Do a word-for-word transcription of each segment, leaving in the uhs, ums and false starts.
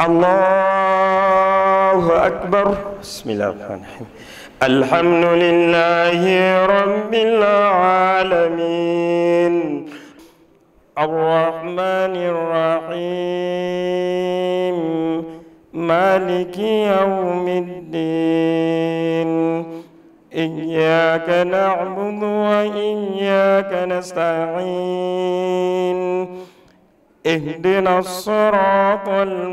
الله أكبر. بسم الله الرحمن الرحيم. الحمد لله رب العالمين الرحمن الرحيم مالك يوم الدين إياك نعبد وإياك نستعين اهدنا الصراط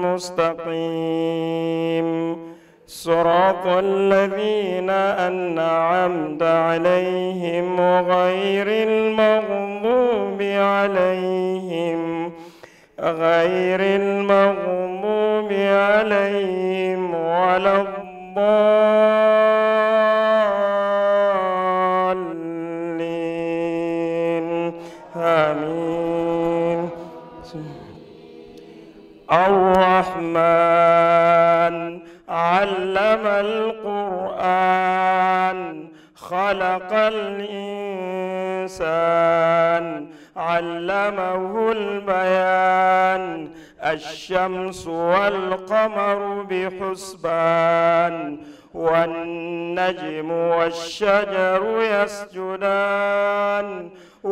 المستقيم صراط الذين أنعمت عليهم غير المغضوب عليهم غير المغضوب عليهم ولا الضالين آمين. الرحمن علم القرآن خلق الإنسان علمه البيان الشمس والقمر بحسبان والنجم والشجر يسجدان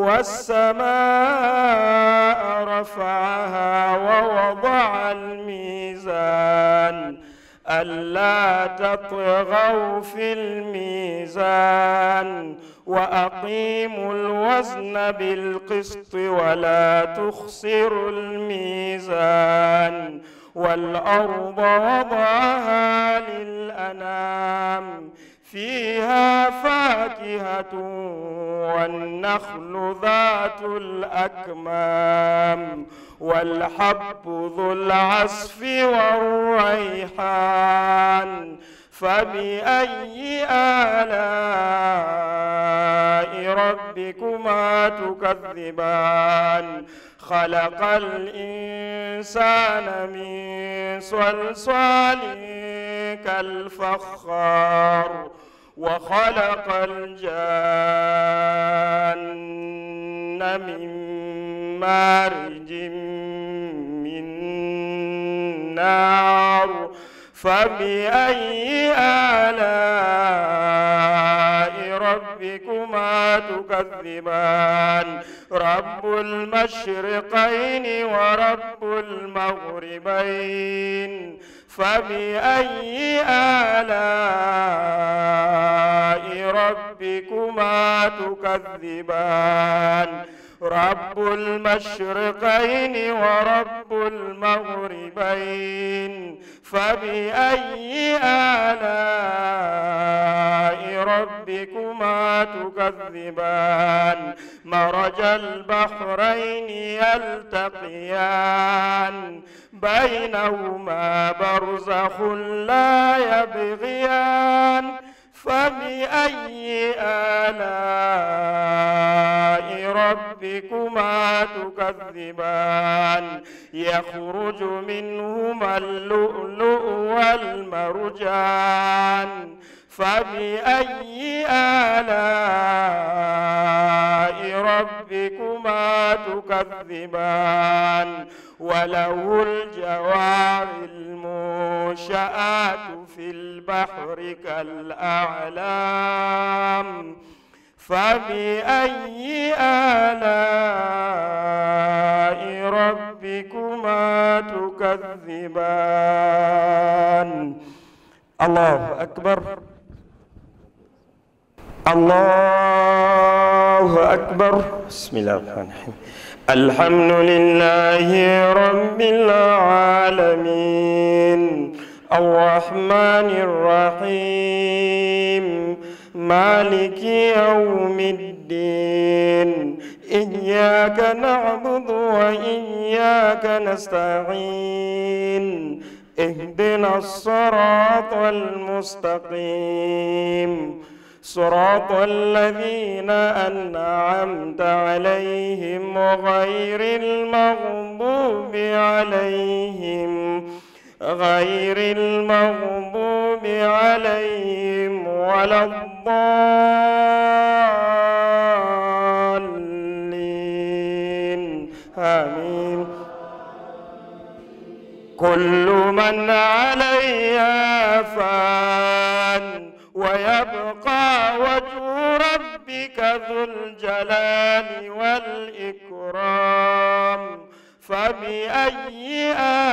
والسماء رفعها ووضع الميزان ألا تطغوا في الميزان وأقيموا الوزن بالقسط ولا تخسروا الميزان والأرض وضعها للأنام فيها فاكهة والنخل ذات الأكمام والحب ذو العصف والريحان فبأي آلاء ربكما تكذبان خلق الإنسان من صلصال كالفخار وخلق الجان من مارج من نار فبأي آلاء ربكما تكذبان رب المشرقين ورب المغربين فبأي آلاء ربكما تكذبان رب المشرقين ورب المغربين فبأي آلاء ربكما تكذبان مرج البحرين يلتقيان بينهما برزخ لا يبغيان فبأي آلاء ربكما تكذبان يخرج منهما اللؤلؤ والمرجان فبأي آلاء ربكما تكذبان وله الجوار المنشآت في البحر كالأعلام فبأي آلاء ربكما تكذبان. الله أكبر. الله أكبر. بسم الله الرحمن الرحيم. الحمد لله رب العالمين الرحمن الرحيم مالك يوم الدين إياك نعبد وإياك نستعين اهدنا الصراط المستقيم صراط الذين أنعمت عليهم غير المغضوب عليهم غير المغضوب عليهم ولا الضالين آمين. كل من عليها فان ويبقى وجه ربك ذو الجلال والإكرام فبأي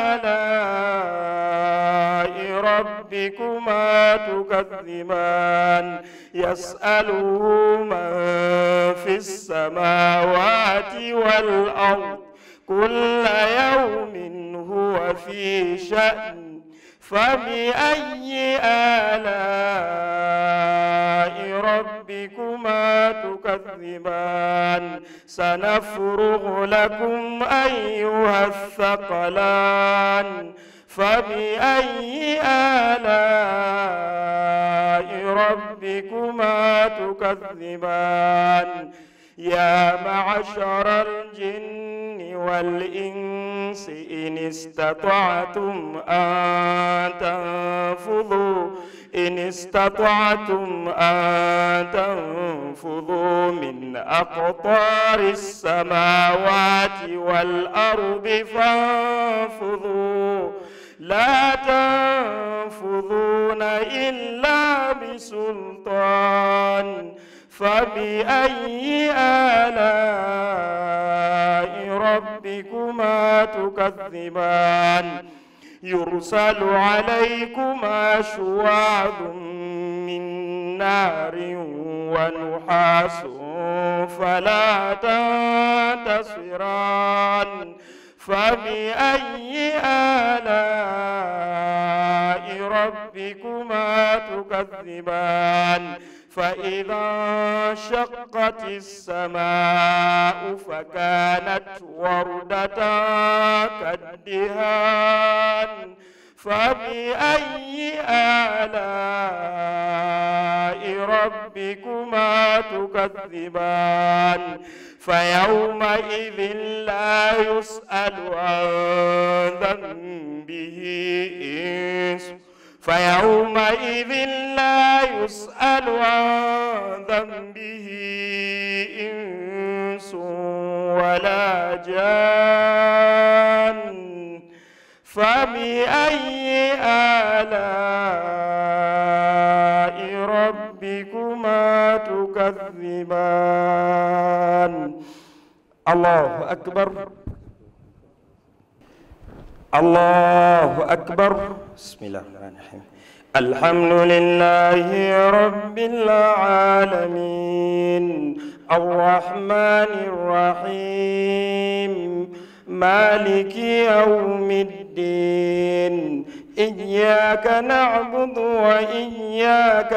آلاء ربكما تكذبان يسأله من في السماوات والأرض كل يوم هو في شأن فبأي آلاء ربكما تكذبان سنفرغ لكم أيها الثقلان فبأي آلاء ربكما تكذبان يا معشر الجن والإنس إن استطعتم أن تنفذوا إن استطعتم أن تنفذوا من أقطار السماوات والأرض فانفذوا لا تنفذون إلا بسلطان فبأي آلاء ربكما تكذبان يرسل عليكما شواظ من نار ونحاس فلا تنتصران فبأي آلاء ربكما تكذبان فإذا انشقت السماء فكانت وردة كالدهان فبأي آلاء ربكما تكذبان فيومئذ لا يسأل عن ذنبه إنس فيومئذ لا يسأل عن ذنبه إنس ولا جان فبأي آلاء ربكما تكذبان الله أكبر الله أكبر بسم الله الرحمن الرحيم الحمد لله رب العالمين الرحمن الرحيم مالك يوم الدين إياك نعبد وإياك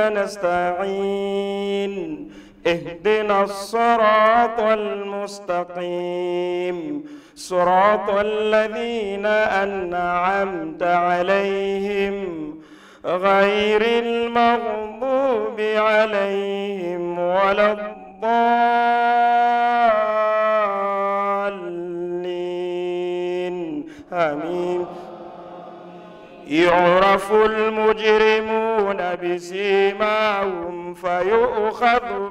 نستعين اهدنا الصراط المستقيم صراط الذين أنعمت عليهم غير المغضوب عليهم ولا الضالين آمين يعرف المجرمون بسيماهم فيؤخذ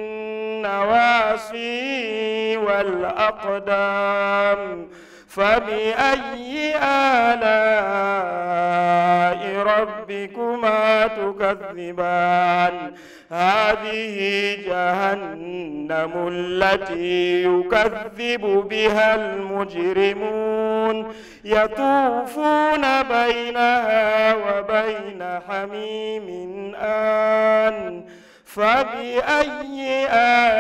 بالنواصي والأقدام فبأي آلاء ربكما تكذبان هذه جهنم التي يكذب بها المجرمون يطوفون بينها وبين حميم آن فبأي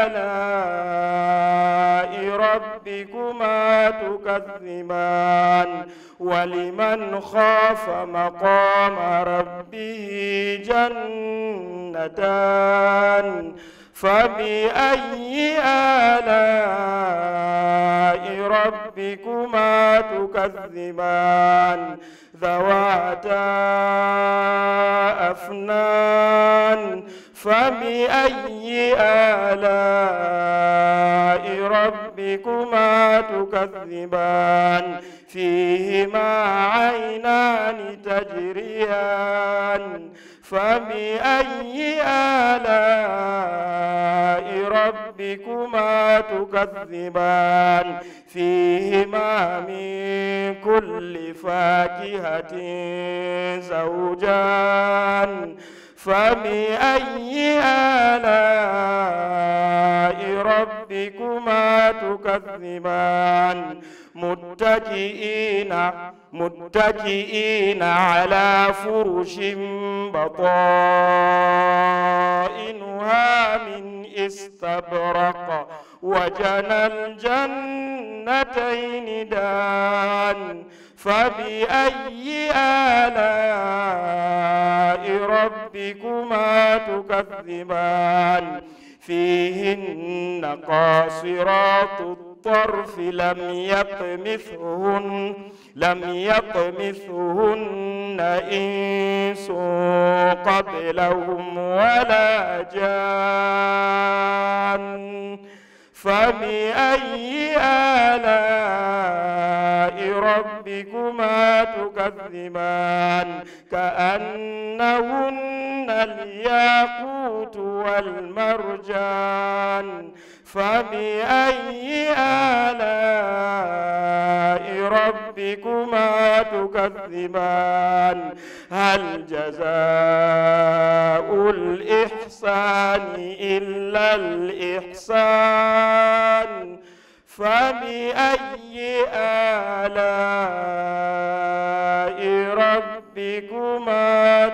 آلاء ربكما تكذبان ولمن خاف مقام ربه جنتان فبأي آلاء ربكما تكذبان ذواتا أفنان فبأي آلاء ربكما تكذبان فيهما عينان تجريان فبأي آلاء ربكما تكذبان فيهما من كل فاكهة زوجان فبأي آلاء ربكما تكذبان متكئين متكئين على فرش بطائنها من استبرق وجنى الجنتين دان فبأي آلاء ربكما تكذبان فيهن قاصرات الطرف لم يطمثهن لم يطمثهن إنس قبلهم ولا جان فبأي آلاء ربكما تكذبان كأنهن الياقوت والمرجان فبأي آلاء ربكما تكذبان هل جزاء الإحسان إلا الإحسان فبأي آلاء ربكما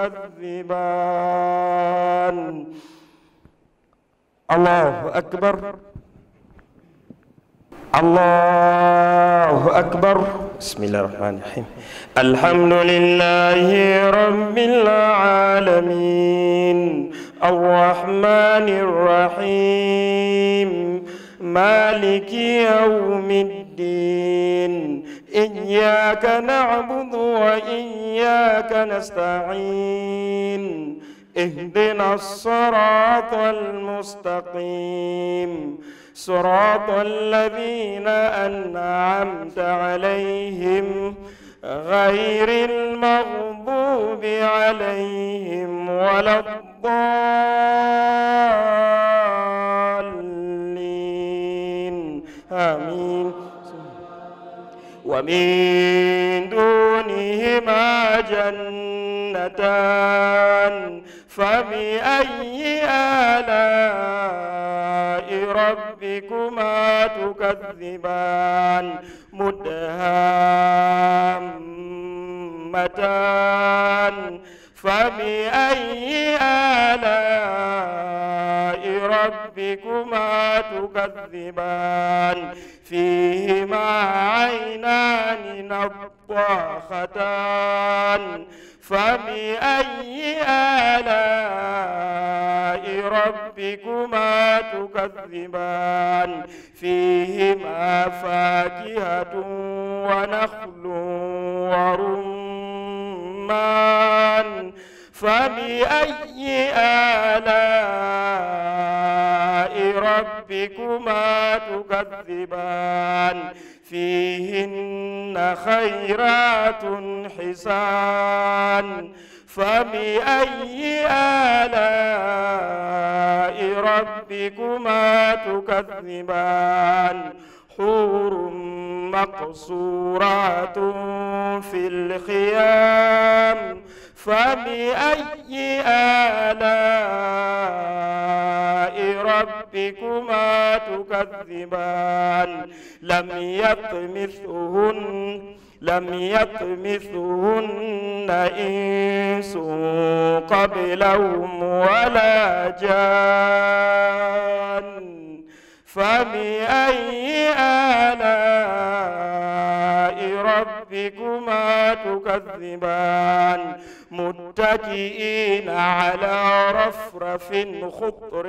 تكذبان الله أكبر الله أكبر بسم الله الرحمن الرحيم الحمد لله رب العالمين الرحمن الرحيم مالك يوم الدين إياك نعبد وإياك نستعين اهدنا الصراط المستقيم صراط الذين أنعمت عليهم غير المغضوب عليهم ولا الضالين آمين ومن دونهما جنتان فبأي آلاء ربكما تكذبان مدهامتان فبأي آلاء ربكما تكذبان فيهما عينان نضاختان فبأي آلاء ربكما تكذبان فيهما فاكهة ونخل ورمان فبأي آلاء ربكما تكذبان فيهن خيرات حسان فبأي آلاء ربكما تكذبان حور مقصورات في الخيام فبأي آلاء ربكما تكذبان لم يطمثهن لم يطمثهن إنس قبلهم ولا جان فبأي آلاء ربكما تكذبان متكئين على رفرف خضر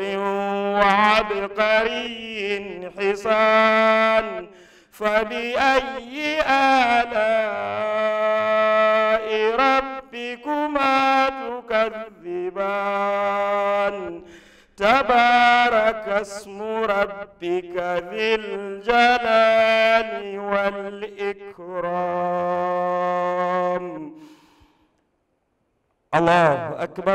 وعبقري حصان فبأي آلاء ربكما تكذبان تبارك اسم ربك ذي الجلال والإكرام. الله أكبر.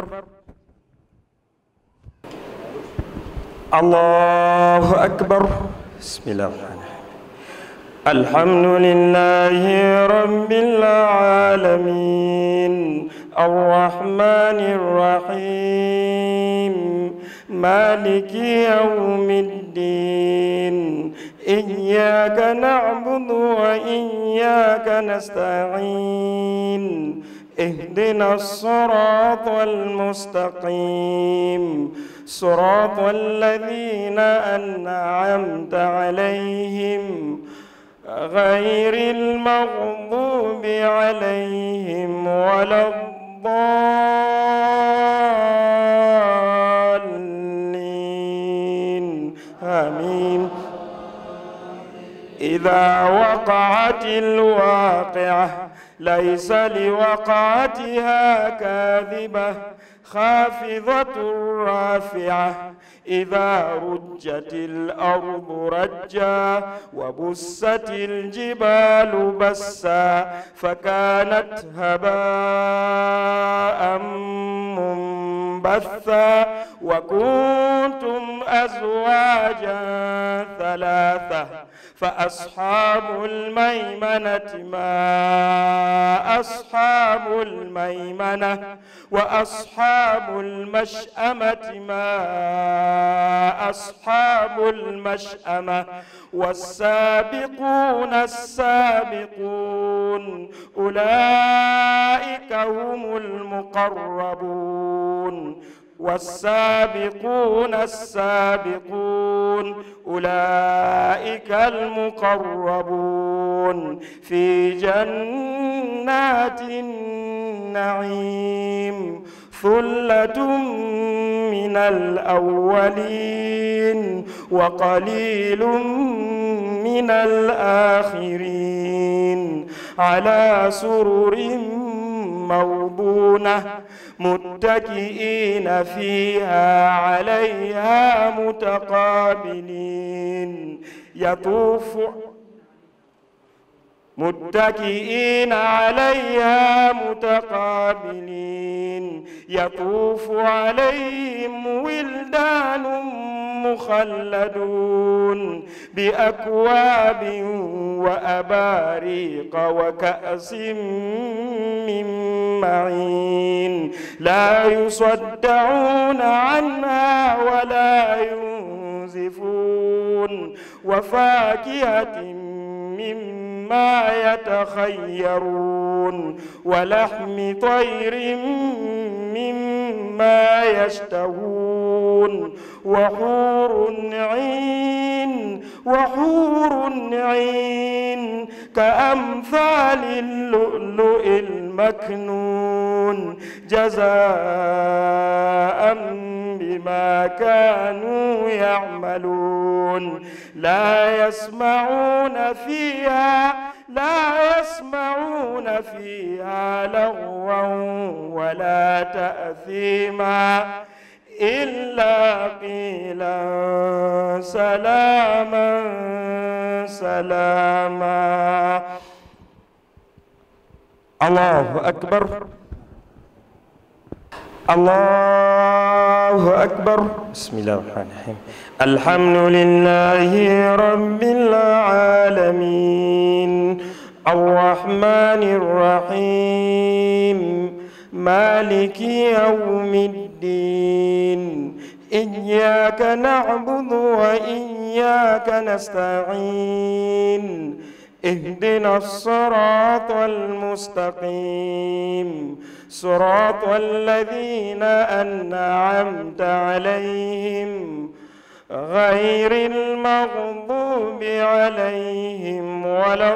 الله أكبر. بسم الله الرحمن الرحيم. الحمد لله رب العالمين الرحمن الرحيم مالك يوم الدين إياك نعبد وإياك نستعين اهدنا الصراط المستقيم صراط الذين أنعمت عليهم غير المغضوب عليهم ولا الضالين آمين. إذا وقعت الواقعة ليس لوقعتها كاذبة خافضة رافعة إذا رجت الأرض رجا وبست الجبال بسا فكانت هباء منبثا وكنتم أزواجا ثلاثة فأصحاب الميمنة ما أصحاب الميمنة وأصحاب المشأمة ما أصحاب المشأمة والسابقون السابقون أولئك هم المقربون والسابقون السابقون أولئك المقربون في جنات النعيم ثلة من الأولين وقليل من الآخرين على سرر موضونة متكئين فيها عليها متقابلين يطوف متكئين عليها متقابلين يطوف عليهم ولدان مخلدون بأكواب وأباريق وكأس من معين لا يصدعون عنها ولا ينزفون وفاكهة مما يتخيرون ولحم طير مما يشتهون وحور عين وحور عين كأمثال اللؤلؤ المكنون جزاء بما كانوا يعملون لا يسمعون فيها لا يسمعون فيها لغوا ولا تأثيما إلا قيلا سلاما سلاما. الله أكبر. الله أكبر. بسم الله الرحمن الرحيم. الحمد لله رب العالمين الرحمن الرحيم مالك يوم الدين إياك نعبد وإياك نستعين اهدنا الصراط المستقيم صراط الذين أنعمت عليهم غير المغضوب عليهم ولا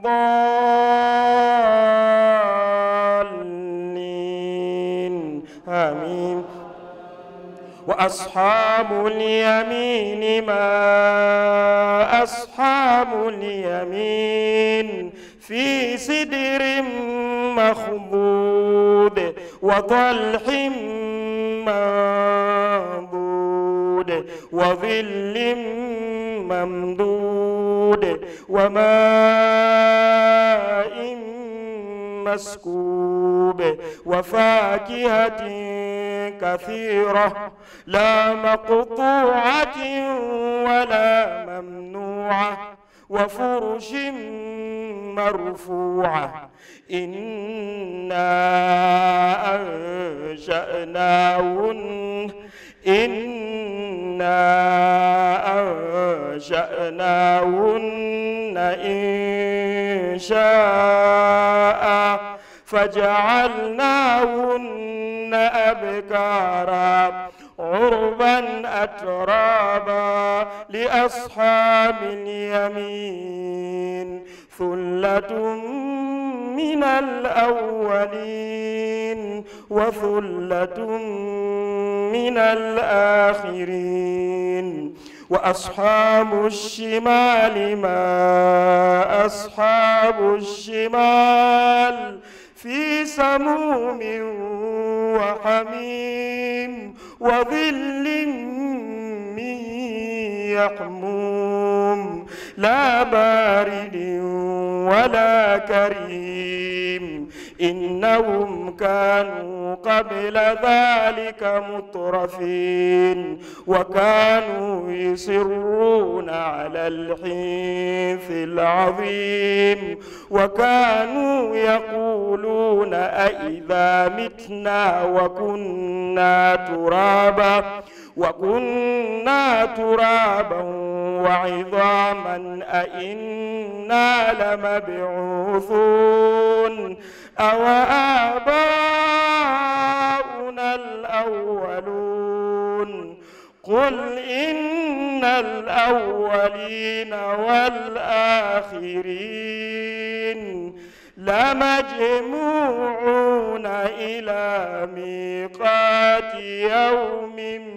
الضالين آمين. وأصحاب اليمين ما أصحاب اليمين في سدر مخضود وطلح منضود ممدود وظل ممدود وماء مسكوب وفاكهة كثيرة لا مقطوعة ولا ممنوعة وفرش مرفوعة إنا أنشأناهن إنا أنشأناهن إن شاء فجعلناهن أبكارا عربا أترابا لأصحاب اليمين ثلة من الأولين وثلة من الآخرين وأصحاب الشمال ما أصحاب الشمال في سموم وحميم وظل من يحموم لا بارد ولا كريم إنهم كانوا قبل ذلك مترفين وكانوا يصرون على الحنث العظيم وكانوا يقولون أئذا متنا وكنا ترابا وكنا ترابا وعظاما أئنا لمبعوثون أو آباؤنا الأولون قل إن الأولين والآخرين لمجموعون إلى ميقات يوم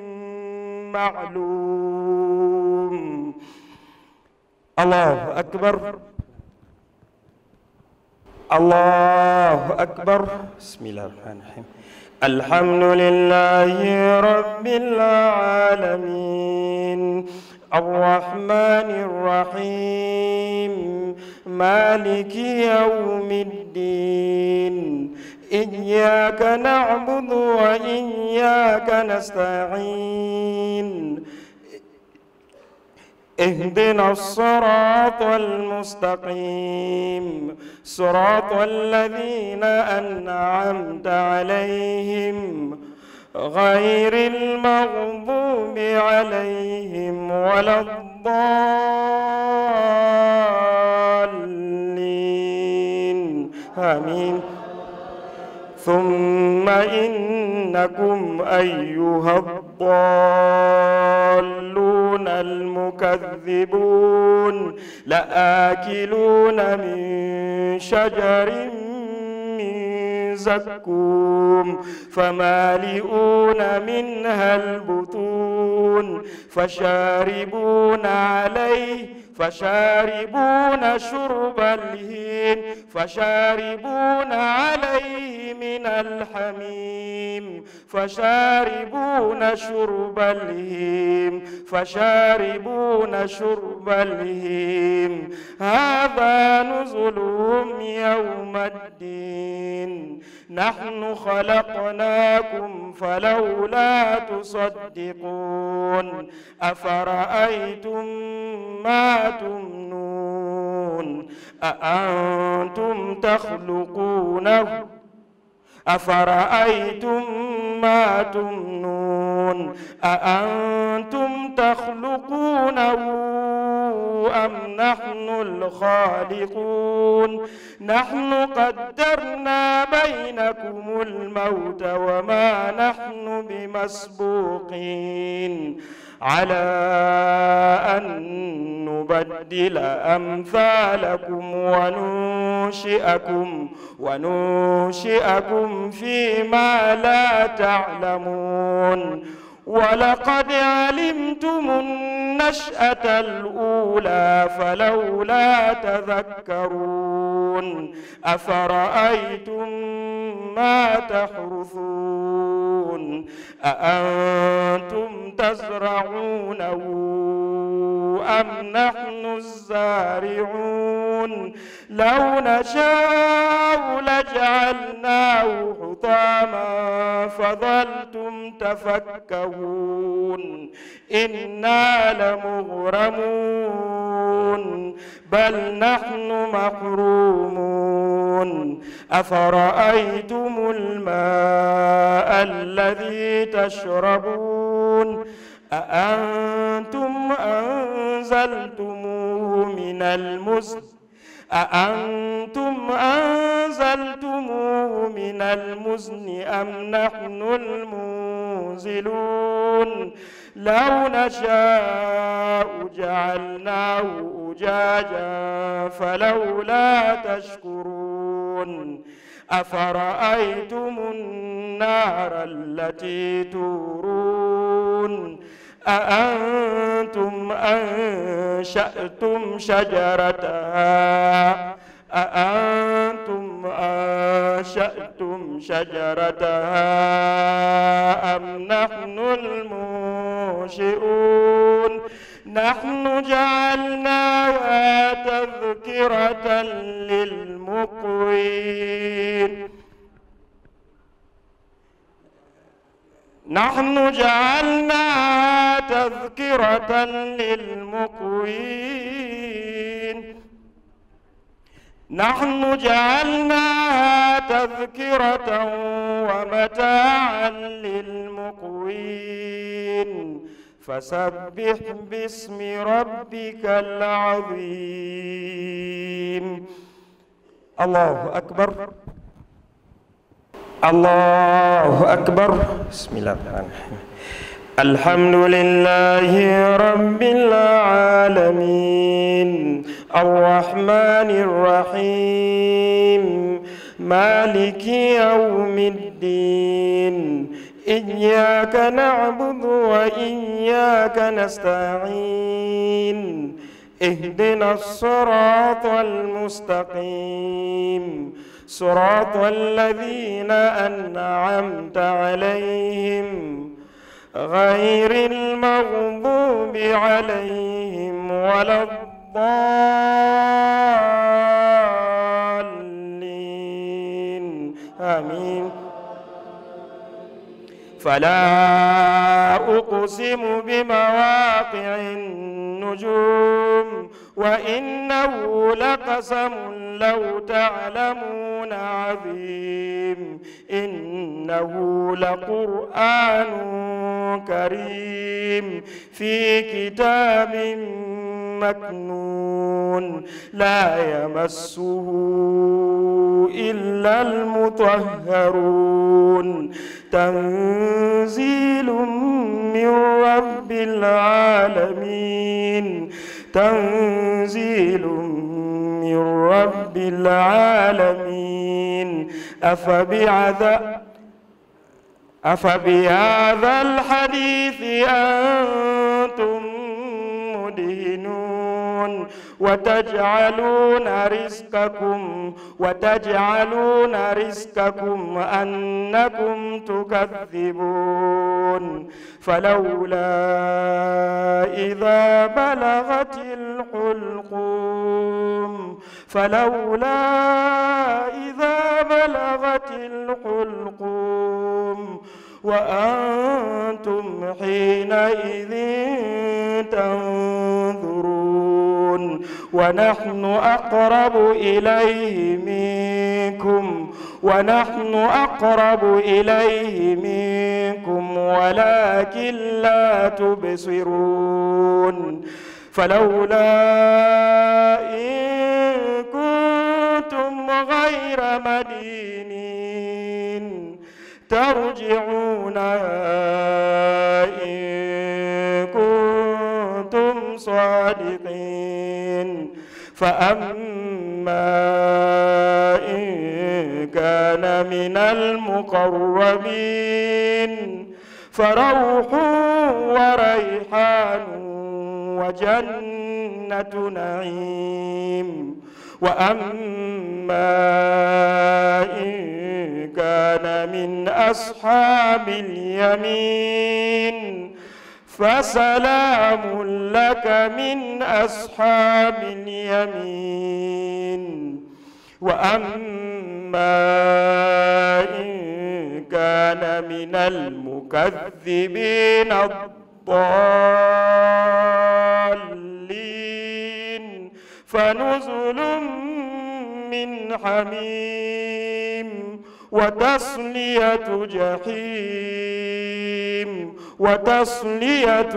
معلوم. الله أكبر الله أكبر. بسم الله الرحمن الرحيم. الحمد لله رب العالمين الرحمن الرحيم مالك يوم الدين إياك نعبد وإياك نستعين اهدنا الصراط المستقيم صراط الذين أنعمت عليهم غير المغضوب عليهم ولا الضالين آمين. ثم إنكم أيها الضالون المكذبون لآكلون من شجر من زقوم فمالئون منها البطون فشاربون عليه فشاربون شرب الهيم فشاربون عليه من الحميم فشاربون شرب الهيم فشاربون شرب الهيم هذا نزلهم يوم الدين نحن خلقناكم فلولا تصدقون أفرأيتم ما تمنون أأنتم تخلقونه أفرأيتم ما تمنون أأنتم تخلقونه أم نحن الخالقون نحن قدرنا بينكم الموت وما نحن بمسبوقين على أن نبدل أمثالكم وننشئكم وننشئكم فيما لا تعلمون ولقد علمتم النشأة الأولى فلولا تذكرون أفرأيتم ما تحرثون أأنتم تزرعونه أم نحن الزارعون لو نشاء لجعلناه حطاما فظلتم تفكهون إنا لمغرمون بل نحن محرومون أفرأيتم الماء الذي تشربون أأنتم أنزلتموه من المزن أأنتم أنزلتموه من المزن أم نحن المنزلون لو نشاء جعلناه أجاجا فلولا تشكرون أفرأيتم النار التي تورون أأنتم أنشأتم شجرتها أأنتم أنشأتم شجرتها أم نحن المنشئون نحن جعلناها تذكرة للمقوين نحن جعلناها تذكرة للمقوين نحن جعلناها تذكرة ومتاعا للمقوين فسبح باسم ربك العظيم. الله أكبر الله أكبر. بسم الله الرحمن الرحيم. الحمد لله رب العالمين الرحمن الرحيم مالك يوم الدين إياك نعبد وإياك نستعين اهدنا الصراط المستقيم صراط الذين أنعمت عليهم غير المغضوب عليهم ولا الضالين آمين. فلا أقسم بمواقع النجوم وإنه لقسم لو تعلمون عظيم إنه لقرآن كريم في كتاب مكنون لا يمسه إلا المطهرون تنزيل من رب العالمين تنزيل من رب العالمين أفبعذا أفبهذا الحديث أنتم مدهنون وتجعلون رزقكم وتجعلون رزقكم أنكم تكذبون فلولا إذا بلغت الحلقوم فلولا إذا بلغت الحلقوم وأنتم حينئذ تنظرون ونحن أقرب إليه منكم ونحن أقرب إليه منكم ولكن لا تبصرون فلولا إن كنتم غير مدينين ترجعونها إن كنتم صادقين فأما إن كان من المقربين فروح وريحان وجنة نعيم. وأما إن كان من أصحاب اليمين فسلام لك من أصحاب اليمين. وأما إن كان من المكذبين الضالين فنزل من حميم وتصلية جحيم وتصلية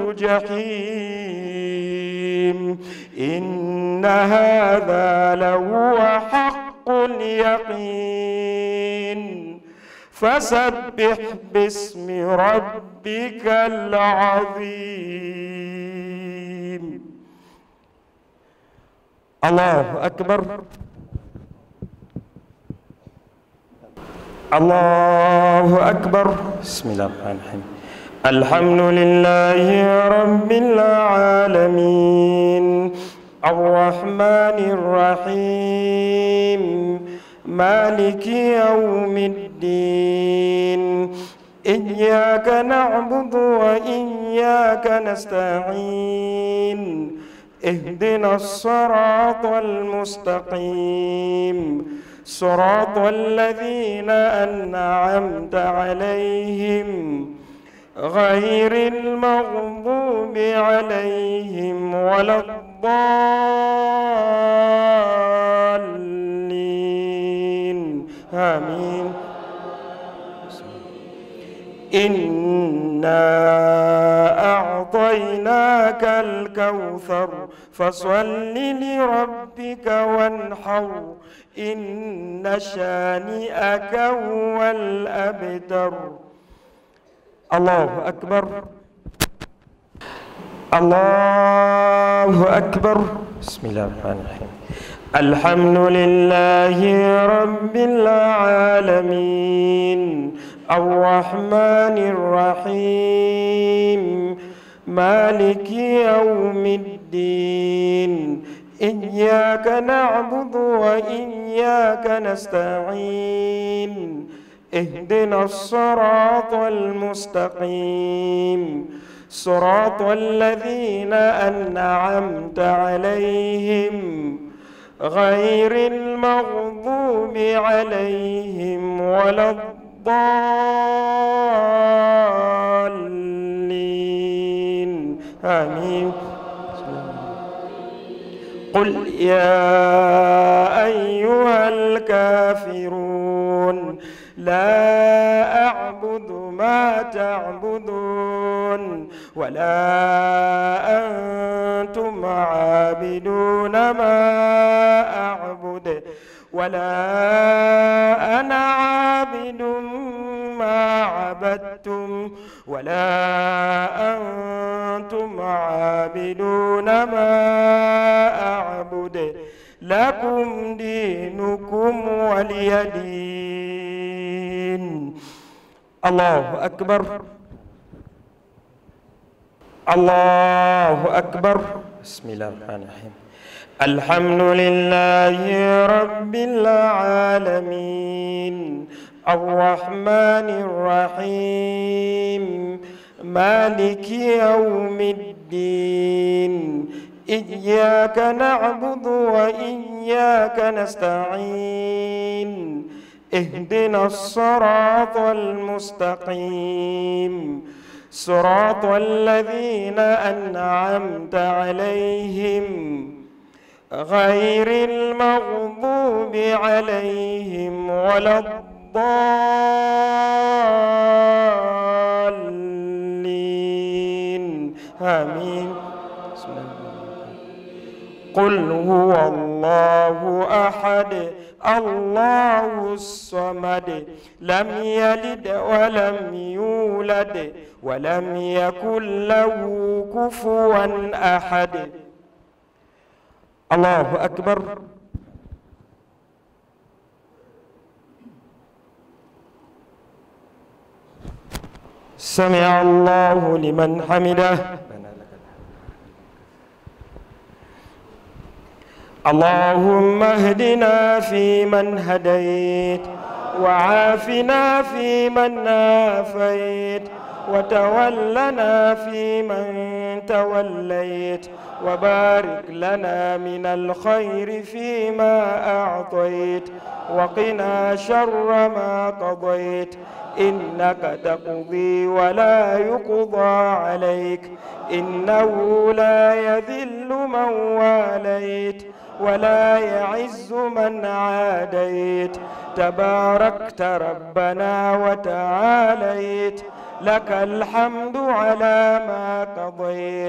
جحيم. إن هذا لهو حق اليقين. فسبح باسم ربك العظيم. الله أكبر. الله أكبر. بسم الله الرحمن الرحيم. الحمد لله رب العالمين الرحمن الرحيم مالك يوم الدين. إياك نعبد وإياك نستعين. اهدنا الصراط المستقيم صراط الذين أنعمت عليهم غير المغضوب عليهم ولا الضالين. آمين. إنا أعطيناك الكوثر فصل لربك وانحر إن شانئك هو الأبتر. الله أكبر. الله أكبر. بسم الله الرحمن الرحيم. الحمد لله رب العالمين الرحمن الرحيم مالك يوم الدين. إياك نعبد وإياك نستعين. اهدنا الصراط المستقيم صراط الذين أنعمت عليهم غير المغضوب عليهم ولا الضالين. آمين. قل يا أيها الكافرون لا أعبد ما تعبدون ولا أنتم عابدون ما أعبد ولا أنا عابد ما عبدتم ولا أنتم عابدون ما أعبد لكم دينكم ولي دين. الله أكبر. الله أكبر. بسم الله الرحمن الرحيم. الحمد لله رب العالمين الرحمن الرحيم مالك يوم الدين. إياك نعبد وإياك نستعين. اهدنا الصراط المستقيم صراط الذين أنعمت عليهم غير المغضوب عليهم ولا الضالين. آمين. قل هو الله أحد الله الصمد لم يلد ولم يولد ولم يكن له كفوا أحد. الله أكبر. سمع الله لمن حمده. اللهم اهدنا فيمن هديت، وعافنا فيمن عافيت، وتولنا فيمن توليت، وبارك لنا من الخير فيما أعطيت، وقنا شر ما قضيت، إنك تقضي ولا يقضى عليك، إنه لا يذل من واليت ولا يعز من عاديت، تباركت ربنا وتعاليت، لك الحمد على ما قضيت.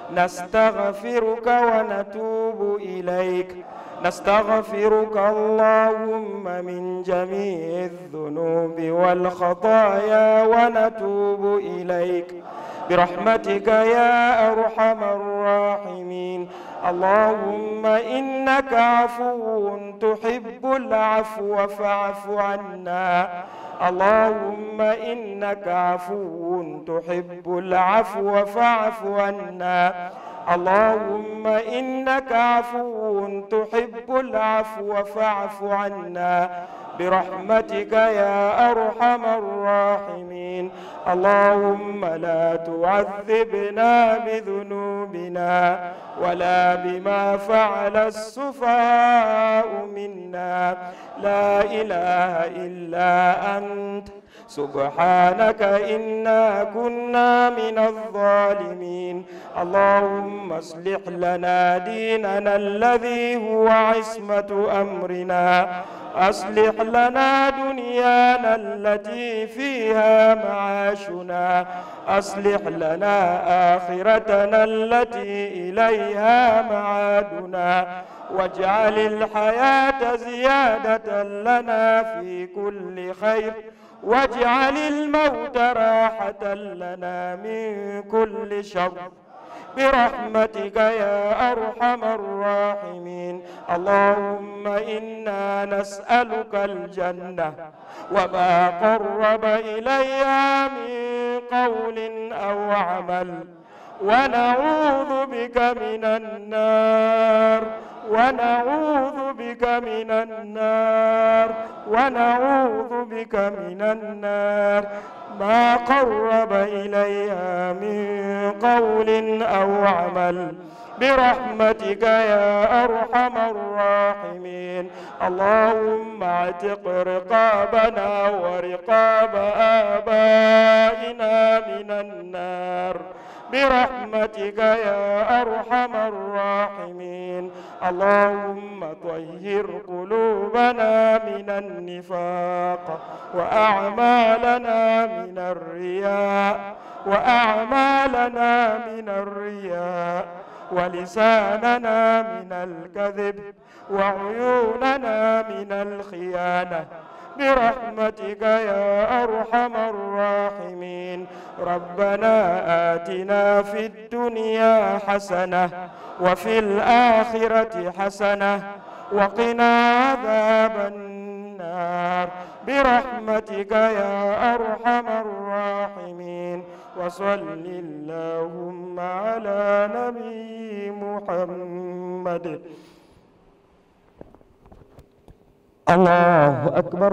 نستغفرك ونتوب إليك، نستغفرك اللهم من جميع الذنوب والخطايا ونتوب إليك برحمتك يا أرحم الراحمين. اللهم إنك عفو تحب العفو فاعف عنا. اللهم إنك عفو تحب العفو فاعف عنا. اللهم إنك عفو تحب العفو فاعف عنا برحمتك يا أرحم الراحمين. اللهم لا تعذبنا بذنوبنا ولا بما فعل السفهاء منا، لا إله إلا أنت سبحانك إنا كنا من الظالمين. اللهم اصلح لنا ديننا الذي هو عصمة أمرنا، أصلح لنا دنيانا التي فيها معاشنا، أصلح لنا آخرتنا التي إليها معادنا، واجعل الحياة زيادة لنا في كل خير، واجعل الموت راحة لنا من كل شر برحمتك يا أرحم الراحمين. اللهم إنا نسألك الجنة وما قرب إليها من قول أو عمل، ونعوذ بك من النار، ونعوذ بك من النار، ونعوذ بك من النار، ما قرب إليها من قول أو عمل برحمتك يا أرحم الراحمين. اللهم اعتق رقابنا ورقاب آبائنا من النار برحمتك يا أرحم الراحمين. اللهم طهر قلوبنا من النفاق، وأعمالنا من الرياء، وأعمالنا من الرياء، ولساننا من الكذب، وعيوننا من الخيانة برحمتك يا أرحم الراحمين. ربنا آتنا في الدنيا حسنة وفي الآخرة حسنة وقنا عذاب النار برحمتك يا أرحم الراحمين. وصل اللهم على نبي محمد. الله أكبر.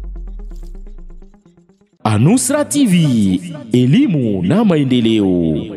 Anusra T V, elimu na maendeleo.